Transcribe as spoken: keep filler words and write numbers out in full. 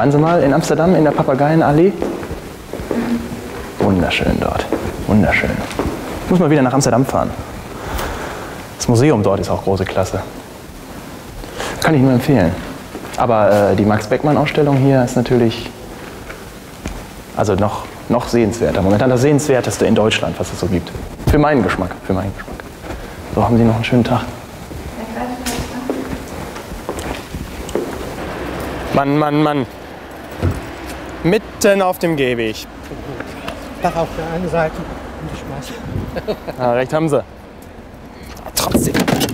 Waren Sie mal in Amsterdam in der Papageienallee? Wunderschön dort. Wunderschön. Ich muss mal wieder nach Amsterdam fahren. Das Museum dort ist auch große Klasse. Kann ich nur empfehlen. Aber äh, die Max-Beckmann-Ausstellung hier ist natürlich also noch, noch sehenswerter. Momentan das sehenswerteste in Deutschland, was es so gibt. Für meinen Geschmack. Für meinen Geschmack. So, haben Sie noch einen schönen Tag. Mann, Mann, Mann. Mitten auf dem Gehweg. Dach auf der einen Seite und ich schmeiße. Ja, recht haben Sie. Trotzdem.